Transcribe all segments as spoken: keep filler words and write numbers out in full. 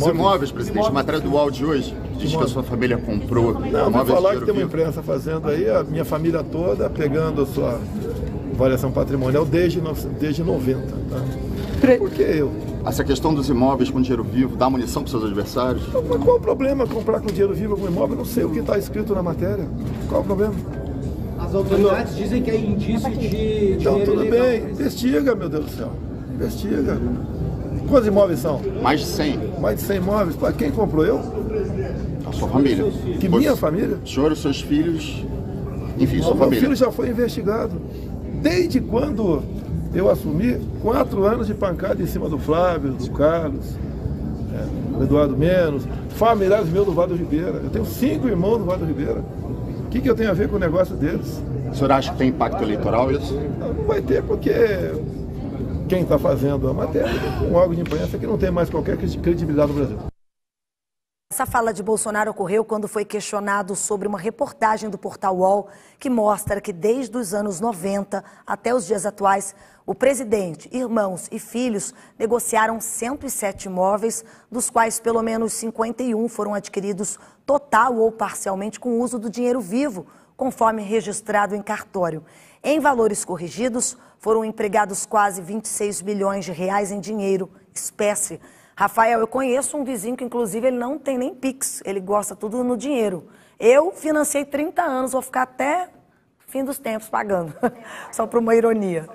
Os imóveis, presidente, matéria do U O L de hoje, diz que a sua família comprou Não, imóveis vou falar de que tem uma dinheiro imprensa fazendo aí, a minha família toda pegando a sua avaliação patrimonial desde, desde noventa. Tá? Por que eu? Essa questão dos imóveis com dinheiro vivo dá munição para os seus adversários? Mas qual o problema comprar com dinheiro vivo algum imóvel? Eu não sei o que está escrito na matéria. Qual o problema? As autoridades dizem que é indício de Então, dinheiro tudo ilegal. bem. Investiga, meu Deus do céu. Investiga. Quantos imóveis são? Mais de cem. Mais de cem imóveis. Pá, quem comprou? Eu? A sua família. Que Pois, minha família? O senhor e os seus filhos, enfim, O sua meu família. filho já foi investigado. Desde quando eu assumi, quatro anos de pancada em cima do Flávio, do Carlos, é, do Eduardo Menos, familiares meus do Vado Ribeira. Eu tenho cinco irmãos do Vado Ribeira. O que, que eu tenho a ver com o negócio deles? O senhor acha que tem impacto eleitoral isso? Não, não vai ter, porque quem está fazendo a matéria é um órgão de imprensa que não tem mais qualquer credibilidade no Brasil. Essa fala de Bolsonaro ocorreu quando foi questionado sobre uma reportagem do portal U O L que mostra que desde os anos noventa até os dias atuais, o presidente, irmãos e filhos negociaram cento e sete imóveis, dos quais pelo menos cinquenta e um foram adquiridos total ou parcialmente com o uso do dinheiro vivo, conforme registrado em cartório. Em valores corrigidos, foram empregados quase vinte e seis milhões de reais em dinheiro, espécie. Rafael, eu conheço um vizinho que, inclusive, ele não tem nem Pix, ele gosta tudo no dinheiro. Eu financiei trinta anos, vou ficar até fim dos tempos pagando, só por uma ironia.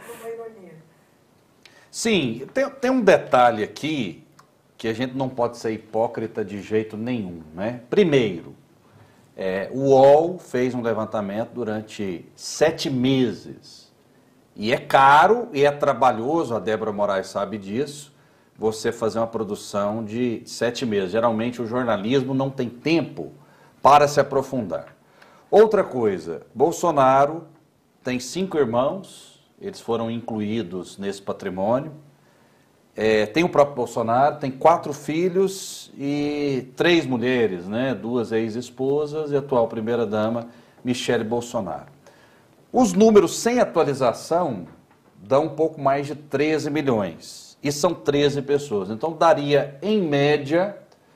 Sim, tem, tem um detalhe aqui que a gente não pode ser hipócrita de jeito nenhum, né? Primeiro, é, o U O L fez um levantamento durante sete meses, e é caro e é trabalhoso, a Débora Moraes sabe disso, você fazer uma produção de sete meses. Geralmente o jornalismo não tem tempo para se aprofundar. Outra coisa, Bolsonaro tem cinco irmãos, eles foram incluídos nesse patrimônio. É, tem o próprio Bolsonaro, tem quatro filhos e três mulheres, né? Duas ex-esposas e a atual primeira-dama, Michele Bolsonaro. Os números sem atualização dão um pouco mais de treze milhões. E são treze pessoas. Então, daria, em média,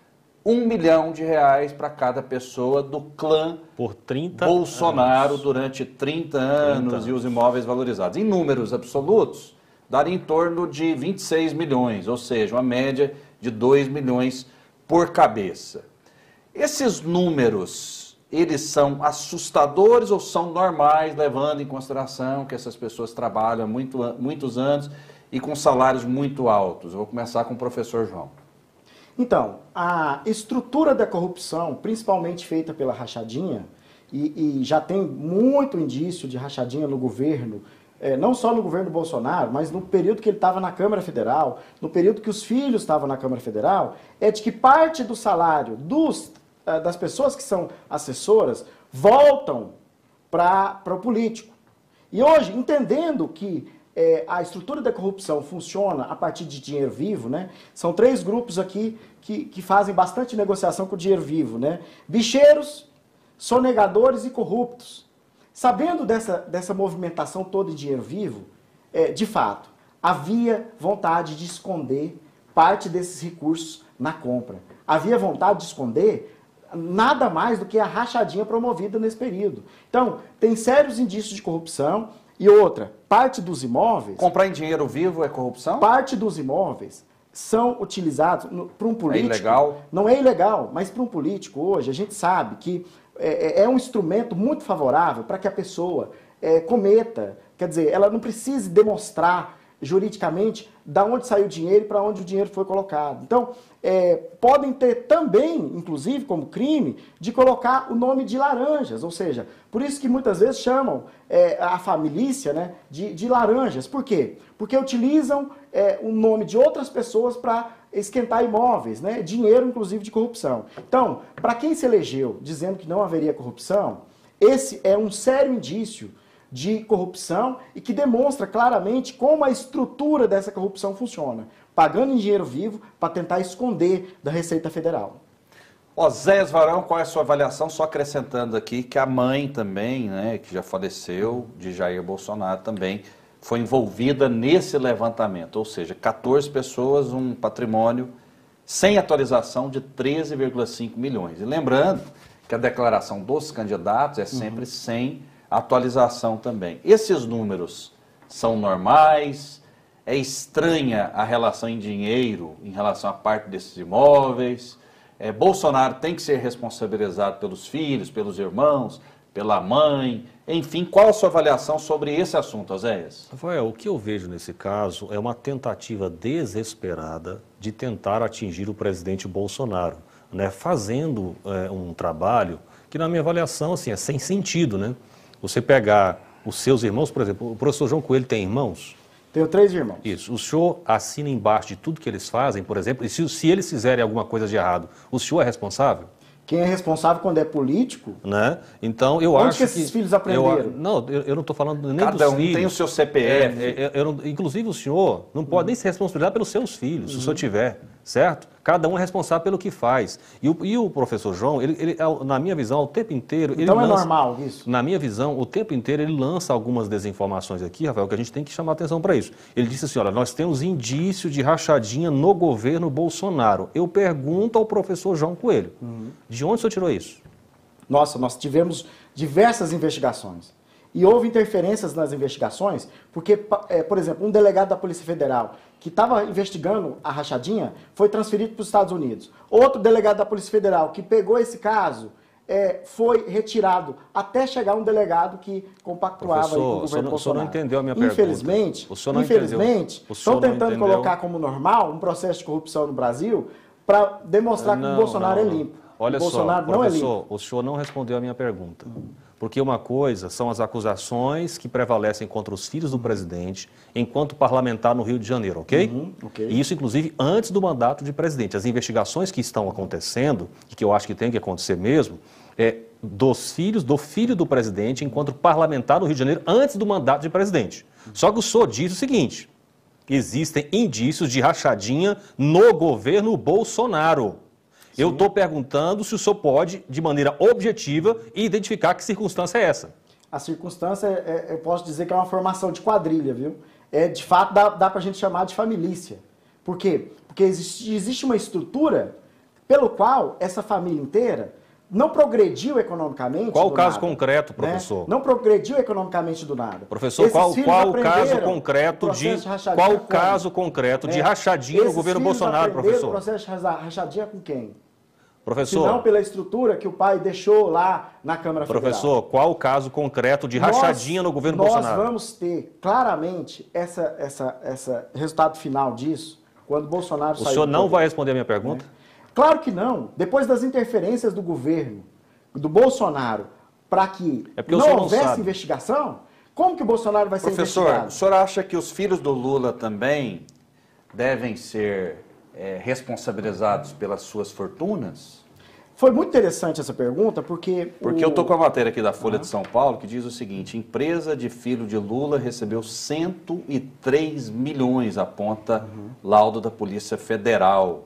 um milhão de reais para cada pessoa do clã por trinta Bolsonaro anos. durante trinta anos, trinta anos e os imóveis valorizados. Em números absolutos, daria em torno de vinte e seis milhões, ou seja, uma média de dois milhões por cabeça. Esses números, eles são assustadores ou são normais, levando em consideração que essas pessoas trabalham há muito, muitos anos e com salários muito altos? Eu vou começar com o professor João. Então, a estrutura da corrupção, principalmente feita pela rachadinha, e, e já tem muito indício de rachadinha no governo, é, não só no governo Bolsonaro, mas no período que ele estava na Câmara Federal, no período que os filhos estavam na Câmara Federal, é de que parte do salário dos, das pessoas que são assessoras voltam para o político. E hoje, entendendo que É, a estrutura da corrupção funciona a partir de dinheiro vivo, né? São três grupos aqui que, que fazem bastante negociação com o dinheiro vivo, né? Bicheiros, sonegadores e corruptos. Sabendo dessa, dessa movimentação toda de dinheiro vivo, é, de fato, havia vontade de esconder parte desses recursos na compra. Havia vontade de esconder nada mais do que a rachadinha promovida nesse período. Então, tem sérios indícios de corrupção. E outra, parte dos imóveis... Comprar em dinheiro vivo é corrupção? Parte dos imóveis são utilizados para um político... É ilegal? Não é ilegal, mas para um político hoje, a gente sabe que é, é um instrumento muito favorável para que a pessoa é, cometa, quer dizer, ela não precise demonstrar juridicamente da onde saiu o dinheiro e para onde o dinheiro foi colocado. Então, é, podem ter também, inclusive como crime, de colocar o nome de laranjas, ou seja, por isso que muitas vezes chamam é, a família, né, de, de laranjas. Por quê? Porque utilizam é, o nome de outras pessoas para esquentar imóveis, né, dinheiro inclusive de corrupção. Então, para quem se elegeu dizendo que não haveria corrupção, esse é um sério indício de corrupção e que demonstra claramente como a estrutura dessa corrupção funciona, pagando em dinheiro vivo para tentar esconder da Receita Federal. Osés Varão, qual é a sua avaliação? Só acrescentando aqui que a mãe também, né, que já faleceu, de Jair Bolsonaro, também foi envolvida nesse levantamento, ou seja, quatorze pessoas, um patrimônio sem atualização de treze vírgula cinco milhões. E lembrando que a declaração dos candidatos é sempre uhum. sem atualização também. Esses números são normais? É estranha a relação em dinheiro em relação à parte desses imóveis? É, Bolsonaro tem que ser responsabilizado pelos filhos, pelos irmãos, pela mãe? Enfim, qual a sua avaliação sobre esse assunto, Oséias? Rafael, o que eu vejo nesse caso é uma tentativa desesperada de tentar atingir o presidente Bolsonaro, né, fazendo é, um trabalho que, na minha avaliação, assim, é sem sentido, né? Você pegar os seus irmãos, por exemplo, o professor João Coelho tem irmãos? Tenho três irmãos. Isso. O senhor assina embaixo de tudo que eles fazem, por exemplo, e se, se eles fizerem alguma coisa de errado, o senhor é responsável? Quem é responsável quando é político? Né? Então, eu Onde acho que esses que, filhos aprenderam? Eu, não, eu, eu não estou falando nem Cada dos um filhos. tem o seu C P F. É, é, eu não, inclusive, o senhor não pode uhum. nem se responsabilizar pelos seus filhos, uhum. se o senhor tiver, certo? Cada um é responsável pelo que faz. E o, e o professor João, ele, ele, na minha visão, o tempo inteiro... Então ele é lança, normal isso? Na minha visão, o tempo inteiro ele lança algumas desinformações aqui, Rafael, que a gente tem que chamar atenção para isso. Ele disse assim, olha, nós temos indício de rachadinha no governo Bolsonaro. Eu pergunto ao professor João Coelho, uhum. de onde o senhor tirou isso? Nossa, nós tivemos diversas investigações. E houve interferências nas investigações, porque, é, por exemplo, um delegado da Polícia Federal que estava investigando a rachadinha foi transferido para os Estados Unidos. Outro delegado da Polícia Federal que pegou esse caso é, foi retirado até chegar um delegado que compactuava aí com o governo Bolsonaro. O senhor não entendeu a minha infelizmente, pergunta. O senhor não infelizmente, entendeu. estão tentando entendeu. colocar como normal um processo de corrupção no Brasil para demonstrar não, que o Bolsonaro não, é limpo. Olha o Bolsonaro só, não professor, é limpo. O senhor não respondeu a minha pergunta. Porque uma coisa são as acusações que prevalecem contra os filhos do presidente enquanto parlamentar no Rio de Janeiro, ok? Uhum, okay. E isso, inclusive, antes do mandato de presidente. As investigações que estão acontecendo, e que eu acho que tem que acontecer mesmo, é dos filhos do filho do presidente enquanto parlamentar no Rio de Janeiro antes do mandato de presidente. Só que o senhor diz o seguinte, existem indícios de rachadinha no governo Bolsonaro. Sim. Eu estou perguntando se o senhor pode, de maneira objetiva, identificar que circunstância é essa. A circunstância, é, eu posso dizer que é uma formação de quadrilha, viu? É, de fato, dá, dá para a gente chamar de familícia. Por quê? Porque existe, existe uma estrutura pelo qual essa família inteira não progrediu economicamente. Qual o caso nada, concreto, professor? Né? Não progrediu economicamente do nada. Professor, qual, qual o caso concreto de, de qual o caso concreto de rachadinha é. no governo Bolsonaro, professor? O processo de rachadinha com quem? Professor, se não pela estrutura que o pai deixou lá na Câmara Federal. Professor, qual o caso concreto de rachadinha nós, no governo nós Bolsonaro? Nós vamos ter claramente essa, essa, essa resultado final disso quando Bolsonaro sair. O senhor não vai responder a minha pergunta? É. Claro que não. Depois das interferências do governo, do Bolsonaro, para que é não houvesse não investigação, como que o Bolsonaro vai Professor, ser investigado? Professor, o senhor acha que os filhos do Lula também devem ser é, responsabilizados pelas suas fortunas? Foi muito interessante essa pergunta, porque... Porque o... eu estou com a matéria aqui da Folha uhum. de São Paulo, que diz o seguinte, empresa de filho de Lula recebeu cento e três milhões, aponta uhum. laudo da Polícia Federal.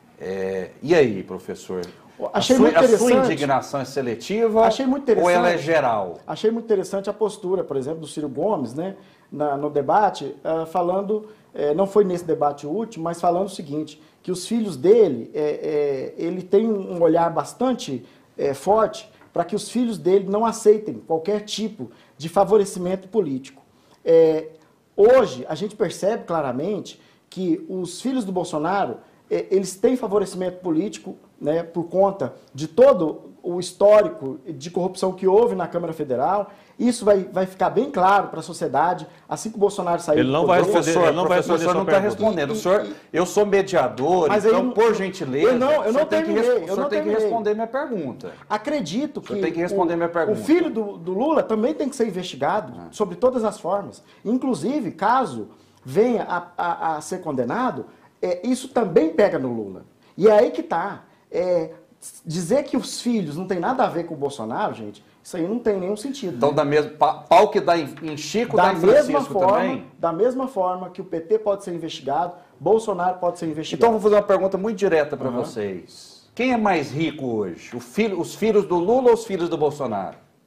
É, e aí, professor? Achei a, sua, muito interessante. a sua indignação é seletiva Achei muito interessante. ou ela é geral? Achei muito interessante a postura, por exemplo, do Ciro Gomes, né, na, no debate, uh, falando, eh, não foi nesse debate último, mas falando o seguinte, que os filhos dele, eh, eh, ele tem um olhar bastante eh, forte para que os filhos dele não aceitem qualquer tipo de favorecimento político. Eh, hoje, a gente percebe claramente que os filhos do Bolsonaro, eh, eles têm favorecimento político, né, por conta de todo o histórico de corrupção que houve na Câmara Federal. Isso vai, vai ficar bem claro para a sociedade, assim que o Bolsonaro sair ele não do vai poder. responder, ele não vai responder. O senhor não está respondendo. O senhor, eu sou mediador, mas então, aí, por gentileza, eu não, eu não tem terminei, que, eu o senhor não tem terminei. que responder minha pergunta. Acredito que, o, tem que responder o, minha pergunta. o filho do, do Lula também tem que ser investigado ah. sobre todas as formas. Inclusive, caso venha a, a, a ser condenado, é, isso também pega no Lula. E é aí que está. É, dizer que os filhos não tem nada a ver com o Bolsonaro, gente, isso aí não tem nenhum sentido. Então, né? da mesma, pau que dá em Chico, da dá em Francisco mesma forma, também? Da mesma forma que o P T pode ser investigado, Bolsonaro pode ser investigado. Então, vou fazer uma pergunta muito direta para uhum. vocês. Quem é mais rico hoje? O filho, os filhos do Lula ou os filhos do Bolsonaro?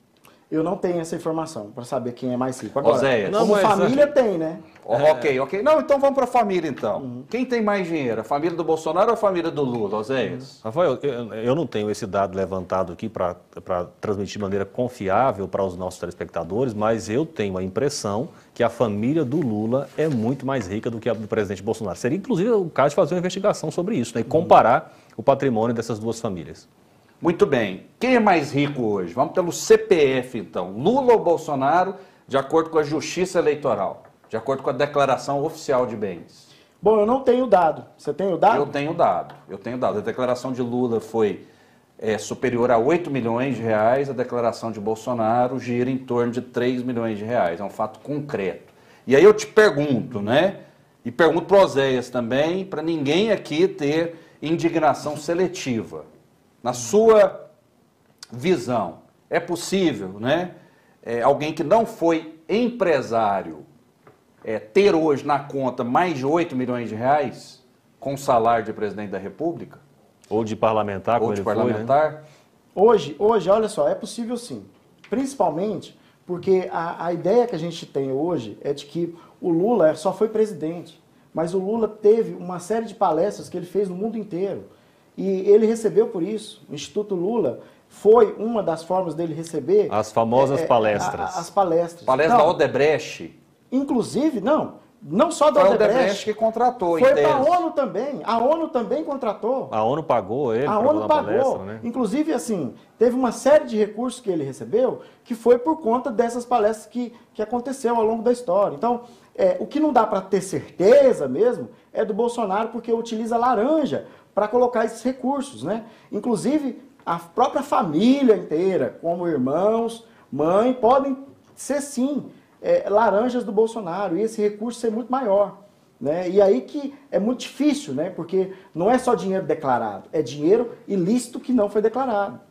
Eu não tenho essa informação para saber quem é mais rico. Agora, Oséias. como Não, mas- família tem, né? Oh, ok, ok. Não, então vamos para a família, então. Quem tem mais dinheiro, a família do Bolsonaro ou a família do Lula, Oséias? Rafael, eu, eu não tenho esse dado levantado aqui para transmitir de maneira confiável para os nossos telespectadores, mas eu tenho a impressão que a família do Lula é muito mais rica do que a do presidente Bolsonaro. Seria, inclusive, o caso de fazer uma investigação sobre isso, né, e comparar o patrimônio dessas duas famílias. Muito bem. Quem é mais rico hoje? Vamos pelo C P F, então. Lula ou Bolsonaro, de acordo com a Justiça Eleitoral, de acordo com a Declaração Oficial de Bens? Bom, eu não tenho dado. Você tem o dado? Eu tenho dado, eu tenho dado. A declaração de Lula foi é, superior a oito milhões de reais, a declaração de Bolsonaro gira em torno de três milhões de reais, é um fato concreto. E aí eu te pergunto, né, e pergunto para o Oséias também, para ninguém aqui ter indignação seletiva. Na sua visão, é possível, né, é, alguém que não foi empresário é, ter hoje na conta mais de oito milhões de reais com salário de presidente da República? Ou de parlamentar, como Ou de ele foi, parlamentar? né? Hoje, hoje, olha só, é possível sim. Principalmente porque a, a ideia que a gente tem hoje é de que o Lula só foi presidente, mas o Lula teve uma série de palestras que ele fez no mundo inteiro. E ele recebeu por isso. O Instituto Lula foi uma das formas dele receber... As famosas é, é, palestras. a- as palestras. Palestra Então, da Odebrecht. Inclusive, não, não só da Foi a Odebrecht, Odebrecht que contratou, em foi para a tese. ONU também. A ONU também contratou. A ONU pagou ele A para ONU dar pagou. palestra, né? Inclusive, assim, teve uma série de recursos que ele recebeu que foi por conta dessas palestras que, que aconteceu ao longo da história. Então, é, o que não dá para ter certeza mesmo é do Bolsonaro, porque utiliza laranja para colocar esses recursos, né? Inclusive, a própria família inteira, como irmãos, mãe, podem ser, sim, é, laranjas do Bolsonaro, e esse recurso ser muito maior. Né? E aí que é muito difícil, né? Porque não é só dinheiro declarado, é dinheiro ilícito que não foi declarado.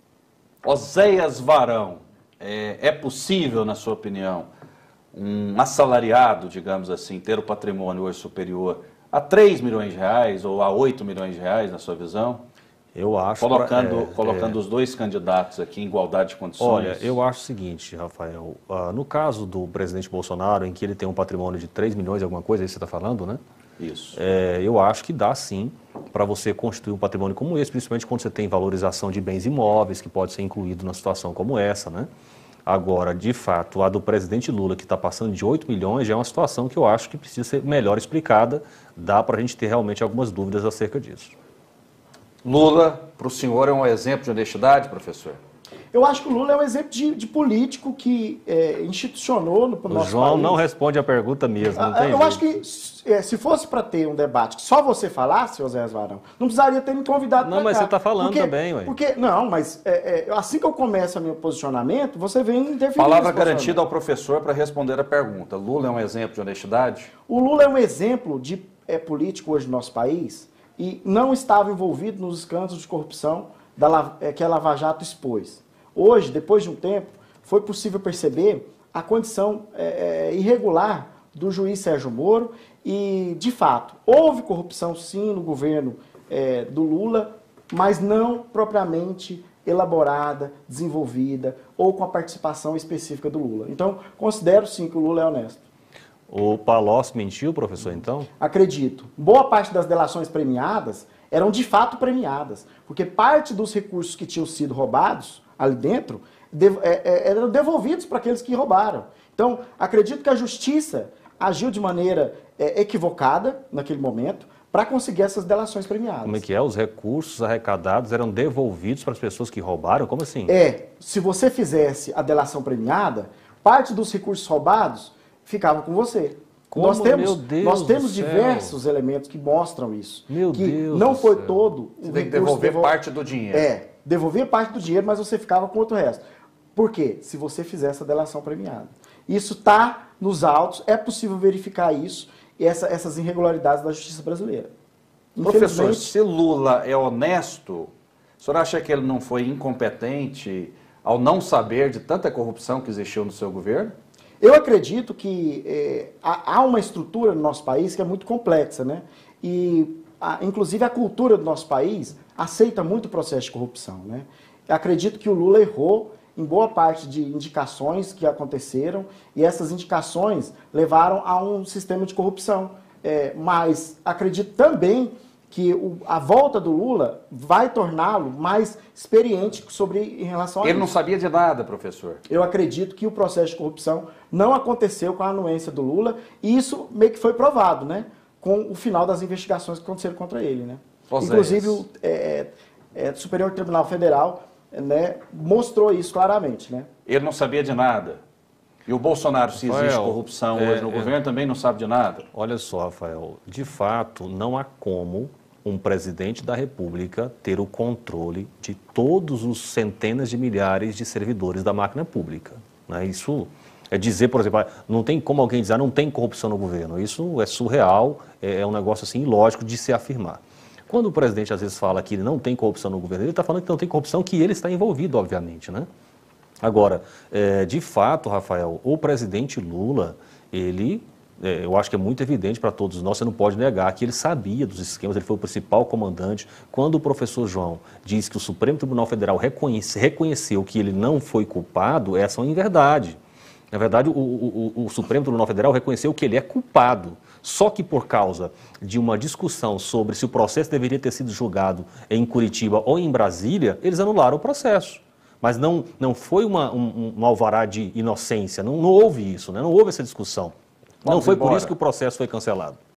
Oséias Varão, é, é possível, na sua opinião, um assalariado, digamos assim, ter o patrimônio hoje superior a três milhões de reais ou a oito milhões de reais, na sua visão? Eu acho... Colocando, é, colocando é, os dois candidatos aqui em igualdade de condições. Olha, eu acho o seguinte, Rafael, uh, no caso do presidente Bolsonaro, em que ele tem um patrimônio de três milhões e alguma coisa, aí você está falando, né? Isso. É, eu acho que dá sim para você constituir um patrimônio como esse, principalmente quando você tem valorização de bens imóveis, que pode ser incluído numa situação como essa, né? Agora, de fato, a do presidente Lula, que está passando de oito milhões, já é uma situação que eu acho que precisa ser melhor explicada, dá para a gente ter realmente algumas dúvidas acerca disso. Lula, para o senhor, é um exemplo de honestidade, professor? Eu acho que o Lula é um exemplo de, de político que é, institucionou no O nosso João país. não responde a pergunta mesmo, não Ah, tem Eu jeito. acho que é, se fosse para ter um debate que só você falasse, Oséias Varão, não precisaria ter me convidado Não, pra mas cá. você tá falando Porque- também, ué. Porque, não, mas é, é, assim que eu começo o meu posicionamento, você vem interferir. Palavra nesse garantida posicionamento. ao professor para responder a pergunta. Lula é um exemplo de honestidade? O Lula é um exemplo de é, político hoje no nosso país e não estava envolvido nos escândalos de corrupção da, La- é, que a Lava Jato expôs. Hoje, depois de um tempo, foi possível perceber a condição é, é, irregular do juiz Sérgio Moro e, de fato, houve corrupção sim no governo é, do Lula, mas não propriamente elaborada, desenvolvida ou com a participação específica do Lula. Então, considero sim que o Lula é honesto. O Palocci mentiu, professor, então? Acredito. Boa parte das delações premiadas eram de fato premiadas, porque parte dos recursos que tinham sido roubados ali dentro dev- é, é, eram devolvidos para aqueles que roubaram. Então, acredito que a justiça agiu de maneira é, equivocada naquele momento para conseguir essas delações premiadas. Como é que é? Os recursos arrecadados eram devolvidos para as pessoas que roubaram? Como assim? É, se você fizesse a delação premiada, parte dos recursos roubados ficava com você. Como? Nós temos, Meu Deus nós do temos céu. diversos elementos que mostram isso. Meu que Deus não do foi céu. todo o Você tem que recurso devolver devol- parte do dinheiro. É, devolver parte do dinheiro, mas você ficava com outro resto. Por quê? Se você fizer essa delação premiada. Isso está nos autos, é possível verificar isso, e essa- essas irregularidades da justiça brasileira. Professor, Infelizmente, se Lula é honesto, o senhor acha que ele não foi incompetente ao não saber de tanta corrupção que existiu no seu governo? eu acredito que é, há há uma estrutura no nosso país que é muito complexa, né? E, a- inclusive, a cultura do nosso país aceita muito o processo de corrupção, né? Eu acredito que o Lula errou em boa parte de indicações que aconteceram, e essas indicações levaram a um sistema de corrupção. É, mas acredito também que o, a volta do Lula vai torná-lo mais experiente sobre, em relação a Ele isso. não sabia de nada, professor. Eu acredito que o processo de corrupção não aconteceu com a anuência do Lula, e isso meio que foi provado, né? Com o final das investigações que aconteceram contra ele, né? Oséias. Inclusive, o é, é, Superior Tribunal Federal, né, mostrou isso claramente, né? Ele não sabia de nada. E o Bolsonaro, se existe Rafael, corrupção é, hoje no é. governo, também não sabe de nada. Olha só, Rafael, de fato, não há como um presidente da República ter o controle de todos os centenas de milhares de servidores da máquina pública, né? Isso é dizer, por exemplo, não tem como alguém dizer, ah, não tem corrupção no governo. Isso é surreal, é um negócio assim ilógico de se afirmar. Quando o presidente às vezes fala que ele não tem corrupção no governo, ele está falando que não tem corrupção, que ele está envolvido, obviamente, né? Agora, é, de fato, Rafael, o presidente Lula, ele, é, eu acho que é muito evidente para todos nós, você não pode negar que ele sabia dos esquemas, ele foi o principal comandante. Quando o professor João diz que o Supremo Tribunal Federal reconhece, reconheceu que ele não foi culpado, essa é uma inverdade. Na verdade, o, o, o, o Supremo Tribunal Federal reconheceu que ele é culpado. Só que por causa de uma discussão sobre se o processo deveria ter sido julgado em Curitiba ou em Brasília, eles anularam o processo. Mas não, não foi uma, um, um alvará de inocência, não, não houve isso, né? Não houve essa discussão. Vamos não foi embora. por isso que o processo foi cancelado.